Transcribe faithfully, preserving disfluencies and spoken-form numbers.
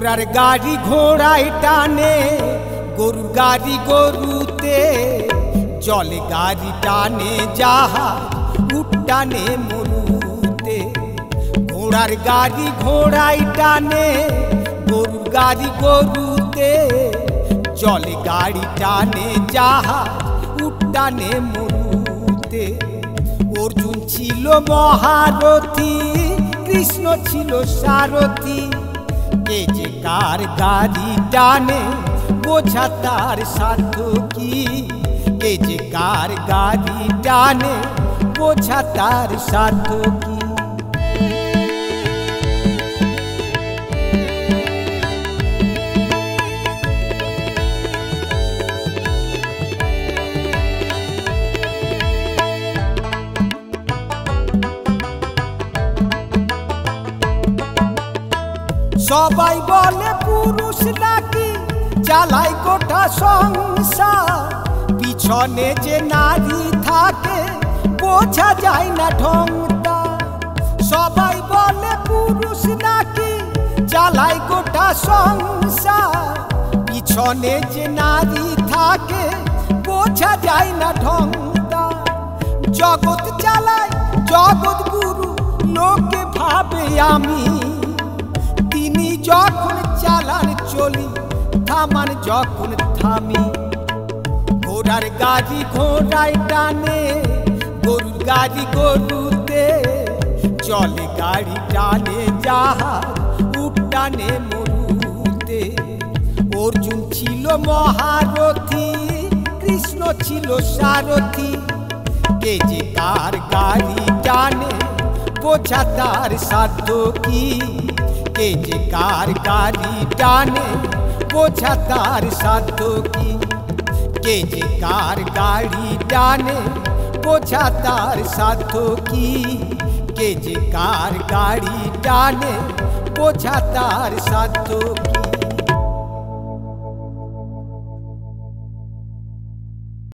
ঘোড়ার গাড়ি ঘোড়ায় টানে, গরুর গাড়ি গরুতে, জলে গাড়ি টানে জাহাজ, উট টানে মরুতে। ঘোড়ার গাড়ি ঘোড়ায় টানে, গরুর গাড়ি গরুতে, জলে গাড়ি টানে জাহাজ, উট টানে মরুতে। অর্জুন ছিল মহারথী, কৃষ্ণ ছিল সারথী। কে যে কার গাড়ি টানে বোঝা তার সাধ্য কি? কে যে কার গাড়ি টানে বোঝা তার সাধ্য কি? সবাই বলে পুরুষ নাকি চালায় গোটা সংসার, পিছনে যে নারী থাকে বোঝা যায় না ঢংটা। সবাই বলে পুরুষ নাকি চালায় গোটা সংসার, পিছনে যে নারী থাকে বোঝা যায় না ঢংটা। জগৎ চালায় জগৎ গুরু, লোকে ভাবে আমি, তিনি যখন চালান চলি, থামান যখন থামি। ঘোড়ার গাড়ি ঘোড়ায় টানে, গরুর গাড়ি গরুতে, জলে গাড়ি টানে জাহাজ, উট টানে মরুতে। অর্জুন ছিল মহারথী, কৃষ্ণ ছিল সারথী। কে যে কার গাড়ি টানে বোঝা তার সাধ্য কি? কে যে কার গাড়ি টানে বোঝা তার সাধ্য কি? কে যে কার গাড়ি টানে বোঝা তার সাধ্য কি? কে যে কার গাড়ি টানে বোঝা তার সাধ্য কি?